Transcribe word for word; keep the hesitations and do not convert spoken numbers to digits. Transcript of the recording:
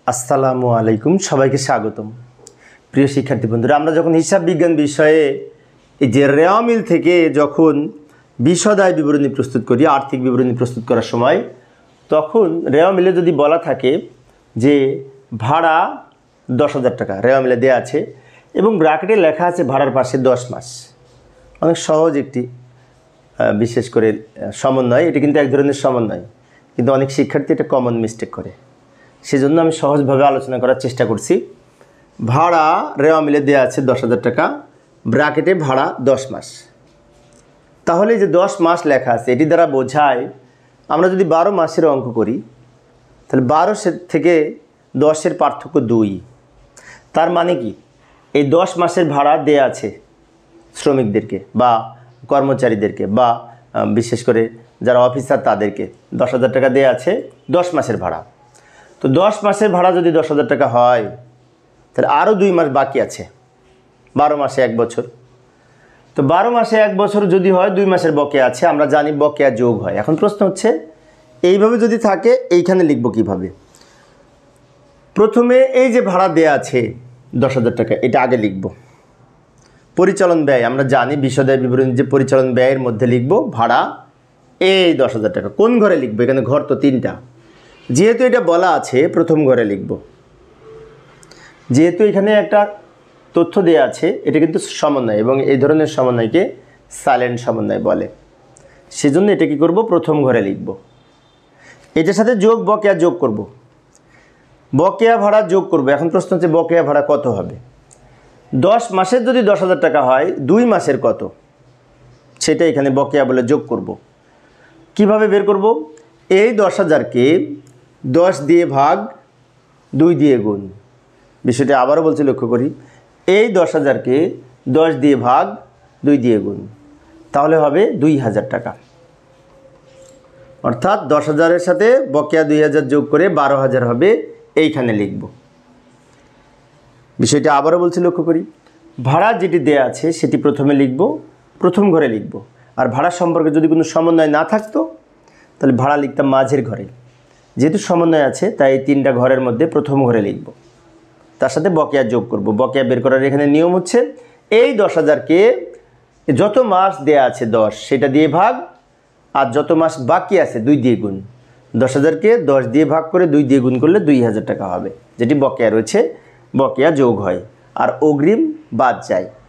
আসসালামু আলাইকুম, সবাইকে স্বাগতম। প্রিয় শিক্ষার্থী বন্ধুরা, আমরা যখন হিসাব বিজ্ঞান বিষয়ে এই যে রেওয়া মিল থেকে যখন বিশদায় বিবরণী প্রস্তুত করি, আর্থিক বিবরণী প্রস্তুত করার সময়, তখন রেওয়া মিলে যদি বলা থাকে যে ভাড়া দশ হাজার টাকা রেওয়া মিলে দেওয়া আছে এবং ব্র্যাকেটে লেখা আছে ভাড়ার পাশে দশ মাস, অনেক সহজ একটি বিশেষ করে সমন্বয়। এটি কিন্তু এক ধরনের সমন্বয়, কিন্তু অনেক শিক্ষার্থী এটা কমন মিস্টেক করে। সেজন্য আমি সহজভাবে আলোচনা করার চেষ্টা করছি। ভাড়া রেওয়া মিলে দেওয়া আছে দশ হাজার টাকা, ব্র্যাকেটে ভাড়া দশ মাস। তাহলে যে দশ মাস লেখা আছে এটি দ্বারা বোঝায়, আমরা যদি বারো মাসের অঙ্ক করি তাহলে বারো থেকে দশের পার্থক্য দুই। তার মানে কি, এই দশ মাসের ভাড়া দেয়া আছে শ্রমিকদেরকে বা কর্মচারীদেরকে বা বিশেষ করে যারা অফিসার তাদেরকে দশ হাজার টাকা দেওয়া আছে দশ মাসের ভাড়া। তো দশ মাসের ভাড়া যদি দশ হাজার টাকা হয় তাহলে আরও দুই মাস বাকি আছে, বারো মাসে এক বছর। তো বারো মাসে এক বছর যদি হয়, দুই মাসের বকেয়া আছে। আমরা জানি বকেয়া যোগ হয়। এখন প্রশ্ন হচ্ছে, এইভাবে যদি থাকে এইখানে লিখব কিভাবে? প্রথমে এই যে ভাড়া দেয়া আছে দশ হাজার টাকা, এটা আগে লিখব। পরিচালন ব্যয় আমরা জানি, বিশদায় বিবরণী যে পরিচালন ব্যয়ের মধ্যে লিখব ভাড়া এই দশ হাজার টাকা। কোন ঘরে লিখব? এখানে ঘর তো তিনটা, যেহেতু এটা বলা আছে প্রথম ঘরে লিখব। যেহেতু এখানে একটা তথ্য দেয়া আছে, এটা কিন্তু সমন্বয় এবং এই ধরনের সমন্বয়কে সাইলেন্ট সমন্বয় বলে। সেজন্য এটা কি করব? প্রথম ঘরে লিখব। এটার সাথে যোগ বকেয়া যোগ করব, বকেয়া ভাড়া যোগ করব। এখন প্রশ্ন হচ্ছে বকেয়া ভাড়া কত হবে? দশ মাসের যদি দশ হাজার টাকা হয়, দুই মাসের কত সেটা এখানে বকেয়া বলে যোগ করব। কিভাবে বের করব? এই দশ হাজারকে দশ দিয়ে ভাগ, দুই দিয়ে গুণ। বিষয়টা আবারও বলছি, লক্ষ্য করি। এই দশ হাজারকে দশ দিয়ে ভাগ, দুই দিয়ে গুণ, তাহলে হবে দুই হাজার টাকা। অর্থাৎ দশ হাজারের সাথে বকেয়া দুই হাজার যোগ করে বারো হাজার হবে, এইখানে লিখব। বিষয়টা আবারও বলছি, লক্ষ্য করি। ভাড়া যেটি দেয়া আছে সেটি প্রথমে লিখব, প্রথম ঘরে লিখব। আর ভাড়া সম্পর্কে যদি কোনো সমন্বয় না থাকতো তাহলে ভাড়া লিখতাম মাঝের ঘরে। যেহেতু সমন্বয় আছে তাই এই তিনটা ঘরের মধ্যে প্রথম ঘরে লিখব, তার সাথে বকেয়া যোগ করব। বকেয়া বের করার এখানে নিয়ম হচ্ছে, এই দশ হাজারকে যত মাস দেয়া আছে দশ, সেটা দিয়ে ভাগ, আর যত মাস বাকি আছে দুই দিয়ে গুণ। দশ হাজারকে দশ দিয়ে ভাগ করে দুই দিয়ে গুণ করলে দুই হাজার টাকা হবে, যেটি বকেয়া রয়েছে। বকেয়া যোগ হয় আর অগ্রিম বাদ যায়।